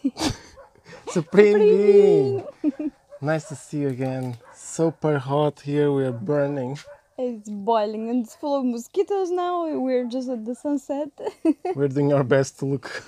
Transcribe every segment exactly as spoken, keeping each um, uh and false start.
Supreme Being! Nice to see you again. Super hot here, we are burning. It's boiling and it's full of mosquitoes now. We're just at the sunset. We're doing our best to look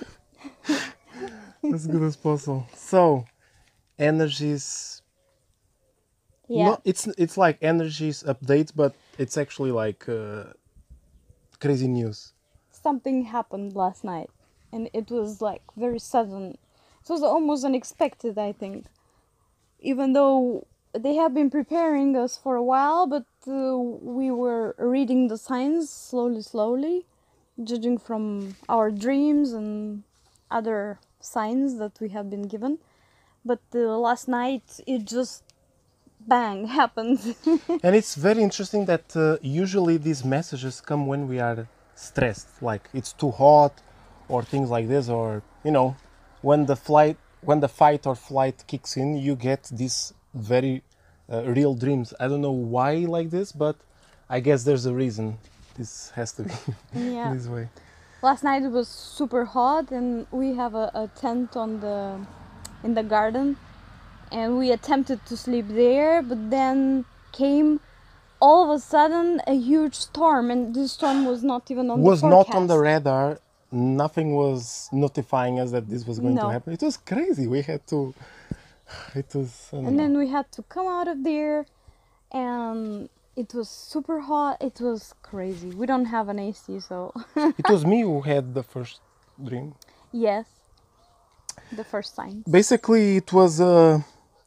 as good as possible. So, energies. Yeah. No, it's it's like energies update, but it's actually like uh, crazy news. Something happened last night and it was like very sudden. It was almost unexpected, I think. Even though they have been preparing us for a while, but uh, we were reading the signs slowly, slowly, judging from our dreams and other signs that we have been given. But uh, last night it just bang happened. And it's very interesting that uh, usually these messages come when we are stressed, like it's too hot or things like this, or you know, when the flight when the fight or flight kicks in, you get these very uh, real dreams. I don't know why like this, but I guess there's a reason this has to be Yeah. this way. Last night it was super hot and we have a, a tent on the in the garden and we attempted to sleep there, but then came all of a sudden a huge storm, and this storm was not even on Was the not forecast. on the radar. Nothing was notifying us that this was going to No. happen. It was crazy. We had to. It was. I don't And know. then we had to come out of there and it was super hot. It was crazy. We don't have an A C, so It was me who had the first dream. yes, the first sign. Basically, it was. Uh,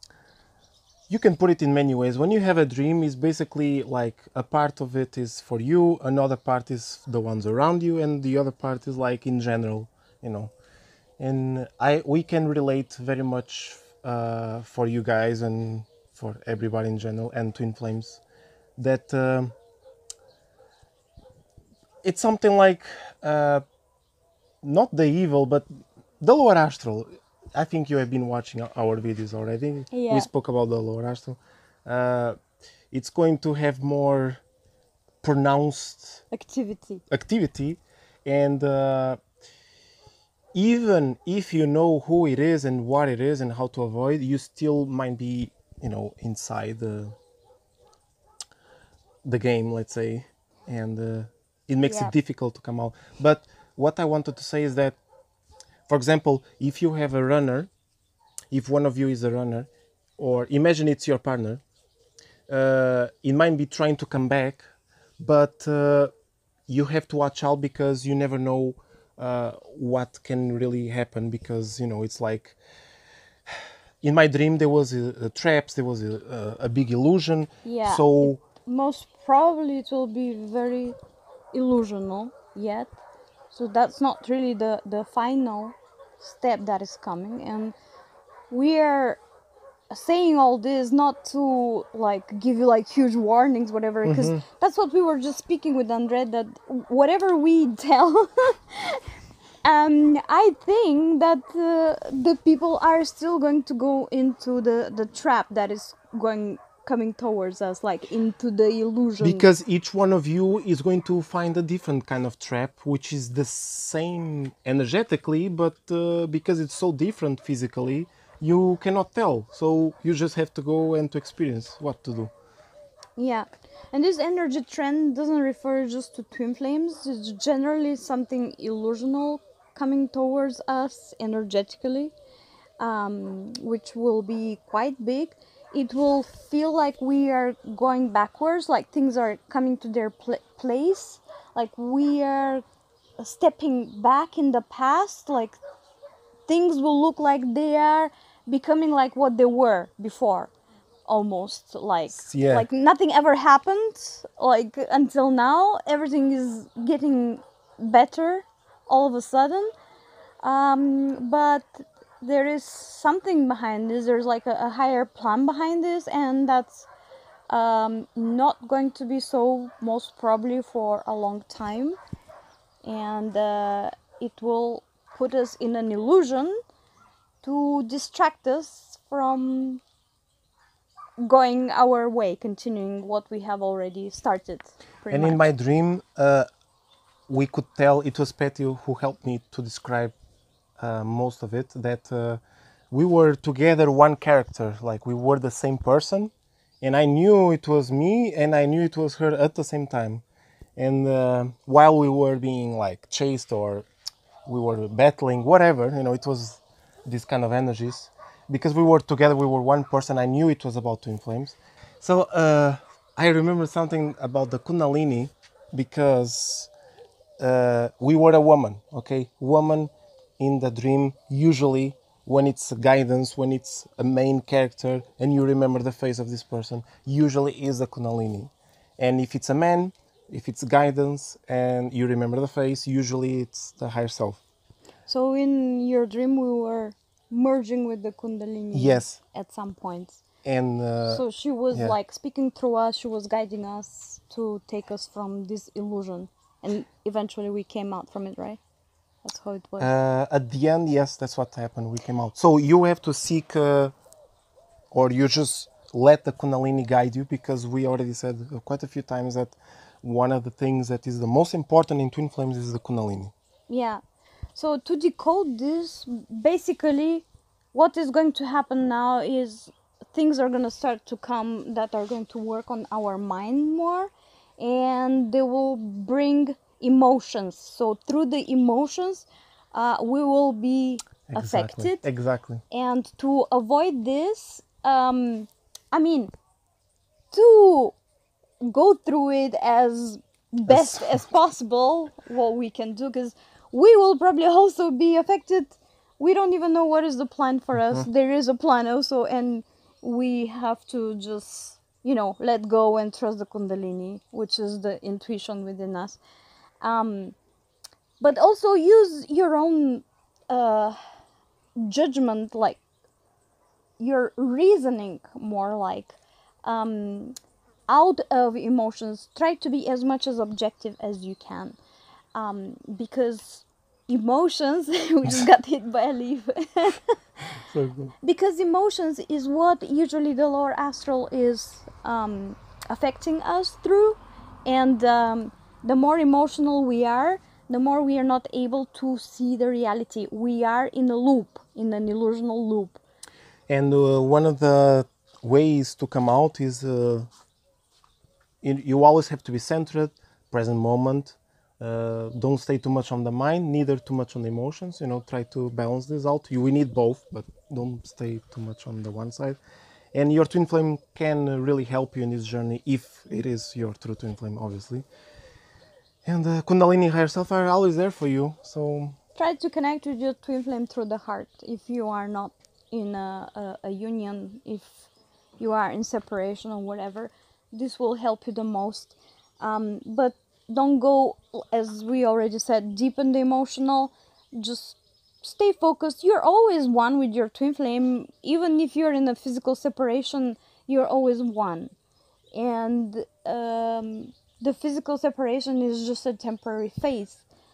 you can put it in many ways. When you have a dream, it's basically like a part of it is for you, another part is the ones around you, and the other part is like in general, you know. And I we can relate very much uh, for you guys and for everybody in general and Twin Flames that um it's something like uh, not the evil, but the lower astral. I think you have been watching our videos already. Yeah. We spoke about the lower astral. Uh, it's going to have more pronounced Activity. activity, and uh, even if you know who it is and what it is and how to avoid, you still might be, you know, inside the the game, let's say, and uh, it makes Yeah. it difficult to come out. But what I wanted to say is that, for example, if you have a runner, if one of you is a runner, or imagine it's your partner, uh, it might be trying to come back, but uh, you have to watch out because you never know uh, what can really happen, because you know it's like in my dream there was a, a traps, there was a, a, a big illusion. Yeah. So Most probably it will be very illusional yet, so that's not really the the final step that is coming, and we are saying all this not to like give you like huge warnings, whatever, because that's what we were just speaking with Andre, that whatever we tell um I think that uh, the people are still going to go into the the trap that is going coming towards us, like into the illusion. because each one of you is going to find a different kind of trap, which is the same energetically, but uh, because it's so different physically, you cannot tell. So you just have to go and to experience what to do. Yeah, and this energy trend doesn't refer just to twin flames. It's generally something illusional coming towards us energetically, um, which will be quite big. It will feel like we are going backwards, like things are coming to their pl- place, like we are stepping back in the past, like things will look like they are becoming like what they were before, almost like Yeah. like nothing ever happened, like until now everything is getting better all of a sudden, um, but there is something behind this. There's like a, a higher plan behind this, and that's um, not going to be so most probably for a long time, and uh, it will put us in an illusion to distract us from going our way, continuing what we have already started. Pretty And much. in my dream, uh, we could tell it was Petty who helped me to describe uh, most of it, that uh, we were together one character, like we were the same person, and I knew it was me and I knew it was her at the same time. And uh, while we were being like chased or we were battling, whatever, you know, it was this kind of energies. Because we were together, we were one person, I knew it was about Twin Flames. So uh, I remember something about the Kundalini because uh, we were a woman, okay? Woman in the dream, usually when it's guidance, when it's a main character and you remember the face of this person, usually is a Kundalini. And if it's a man, if it's guidance and you remember the face, usually it's the higher self. So in your dream, we were merging with the Kundalini. Yes. At some points. And uh, So she was yeah. like speaking through us. She was guiding us to take us from this illusion, and eventually we came out from it, right? That's how it was. Uh, at the end, yes, that's what happened. We came out. So you have to seek, uh, or you just let the Kundalini guide you, because we already said uh, quite a few times that one of the things that is the most important in Twin Flames is the Kundalini. Yeah. So to decode this, basically, what is going to happen now is things are going to start to come that are going to work on our mind more, and they will bring emotions. So through the emotions, uh, we will be Exactly. affected. Exactly. And to avoid this, um, I mean, to go through it as best as possible, what we can do, because we will probably also be affected. We don't even know what is the plan for us. There is a plan also, and we have to just, you know, let go and trust the Kundalini, which is the intuition within us. Um, but also use your own uh, judgment, like your reasoning more, like um, out of emotions. Try to be as much as objective as you can, um, because emotions we just got hit by a leaf. So good. Because emotions is what usually the lower astral is um, affecting us through, and um, the more emotional we are, the more we are not able to see the reality. We are in a loop, in an illusional loop. And uh, one of the ways to come out is uh, you, you always have to be centered, present moment. Uh, don't stay too much on the mind, neither too much on the emotions. You know, try to balance this out. You, we need both, but don't stay too much on the one side. And your twin flame can uh, really help you in this journey if it is your true twin flame, obviously. And uh, Kundalini higher self are always there for you. So try to connect with your twin flame through the heart. If you are not in a, a, a union, if you are in separation or whatever, this will help you the most. Um, but don't go, as we already said, deep in the emotional. Just stay focused. You're always one with your twin flame. Even if you're in a physical separation, you're always one. And um, the physical separation is just a temporary phase.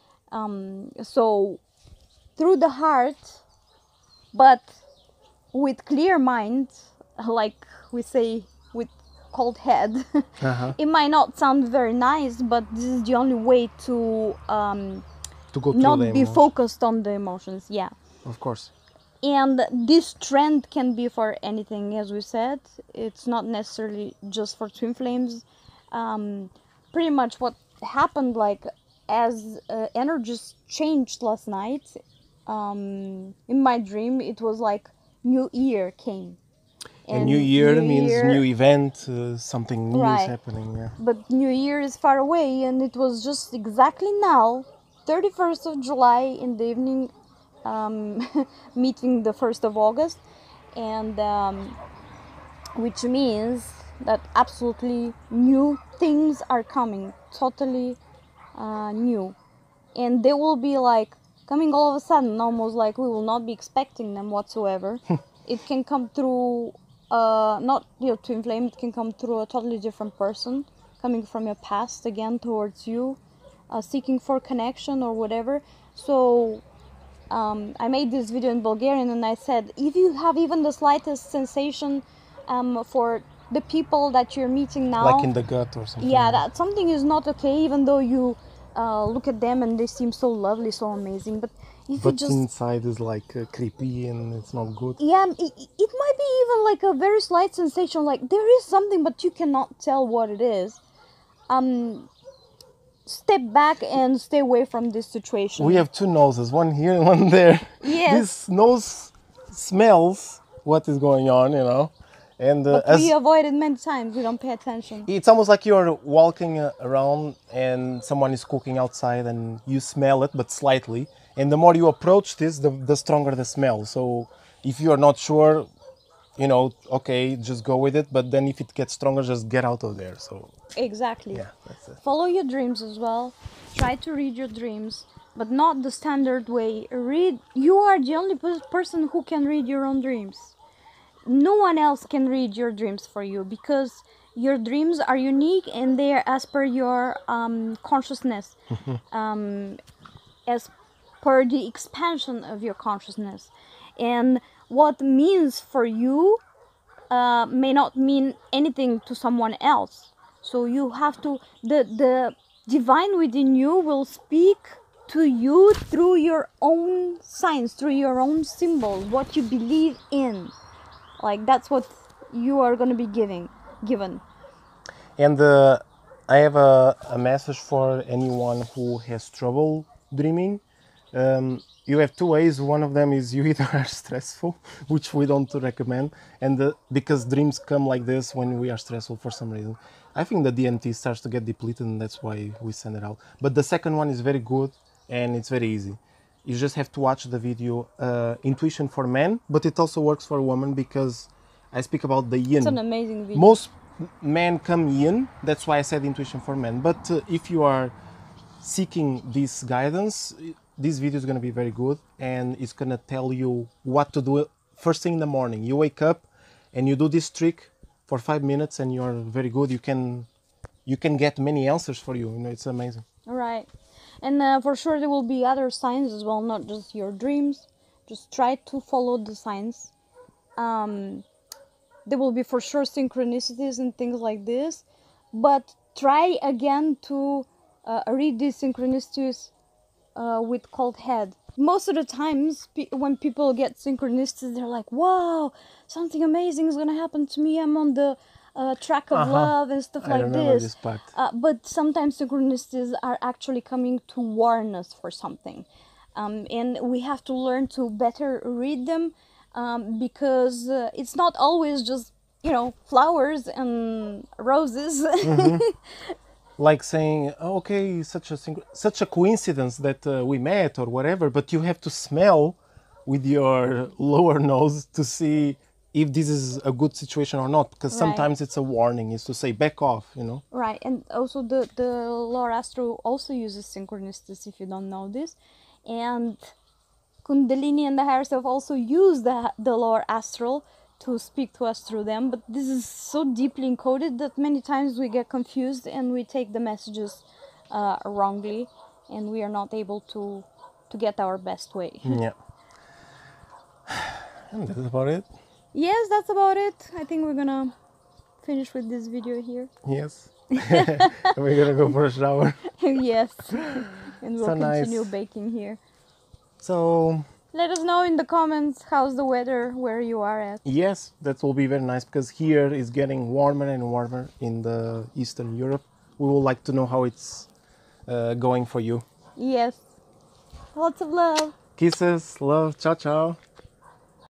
Um, so through the heart, but with clear mind, like we say, with cold head. uh-huh. It might not sound very nice, but this is the only way to um, to go through not the be emotion. focused on the emotions. Yeah. Of course. And this trend can be for anything, as we said. It's not necessarily just for twin flames. Um, pretty much what happened, like as uh, energies changed last night, um, in my dream, it was like New Year came. And, and New Year New means Year, new event, uh, something new right. is happening. Yeah. But New Year is far away, and it was just exactly now, thirty-first of July in the evening, um, meeting the first of August, and um, which means that absolutely new things are coming, totally uh, new, and they will be like coming all of a sudden, almost like we will not be expecting them whatsoever. It can come through uh, not your twin flame, it can come through a totally different person coming from your past again towards you, uh, seeking for connection or whatever. So um, I made this video in Bulgarian, and I said, if you have even the slightest sensation um, for the people that you're meeting now, like in the gut or something. yeah, that something is not okay, even though you uh, look at them and they seem so lovely, so amazing. But if you But just inside is like uh, creepy and it's not good. yeah, it, it might be even like a very slight sensation, like there is something but you cannot tell what it is. Um step back and stay away from this situation. We have two noses, one here and one there. Yes. This nose smells what is going on, you know. And uh, But as we avoid it many times, we don't pay attention. it's almost like you're walking uh, around and someone is cooking outside and you smell it, but slightly. And the more you approach this, the, the stronger the smell. So if you're not sure, you know, okay, just go with it. But then if it gets stronger, just get out of there. So Exactly. yeah, that's it. Follow your dreams as well. Try to read your dreams, but not the standard way. Read. You are the only pe- person who can read your own dreams. No one else can read your dreams for you because your dreams are unique and they are as per your um, consciousness, um, as per the expansion of your consciousness. And what means for you uh, may not mean anything to someone else. So you have to, the, the divine within you will speak to you through your own signs, through your own symbols, what you believe in. Like that's what you are going to be giving, given. And uh, I have a, a message for anyone who has trouble dreaming. Um, you have two ways. One of them is you either are stressful, which we don't recommend, and the, because dreams come like this when we are stressful for some reason. I think the D M T starts to get depleted, and that's why we send it out. But the second one is very good, and it's very easy. You just have to watch the video uh, Intuition for Men, but it also works for women because I speak about the yin. It's an amazing video. Most men come yin, that's why I said Intuition for Men. But uh, if you are seeking this guidance, this video is going to be very good and it's going to tell you what to do first thing in the morning. You wake up and you do this trick for five minutes and you're very good. You can you can get many answers for you. You know, it's amazing. All right. And uh, for sure there will be other signs as well, not just your dreams. Just try to follow the signs. Um, there will be for sure synchronicities and things like this, but try again to uh, read these synchronicities uh, with cold head. Most of the times pe- when people get synchronicities, they're like, wow, something amazing is gonna happen to me, I'm on the uh, track of Uh-huh. love and stuff I like remember this, this part. Uh, but sometimes synchronicities are actually coming to warn us for something, um, and we have to learn to better read them, um, because uh, it's not always just, you know, flowers and roses. Like saying, oh, okay, such a synch- such a coincidence that uh, we met or whatever, but you have to smell with your lower nose to see if this is a good situation or not, because Right. sometimes it's a warning, is to say back off, you know. Right, and also the the Lore Astro also uses synchronicities, if you don't know this, and Kundalini and the higher self also use the the Lore Astral to speak to us through them. But this is so deeply encoded that many times we get confused and we take the messages uh, wrongly, and we are not able to to get our best way. Yeah. And that's about it. Yes, that's about it. I think we're gonna finish with this video here. Yes. We're gonna go for a shower. Yes, and we'll So nice. continue baking here. So Let us know in the comments how's the weather where you are at. yes, that will be very nice because here is getting warmer and warmer in the Eastern Europe. We would like to know how it's uh, going for you. Yes. Lots of love. Kisses, love, ciao ciao.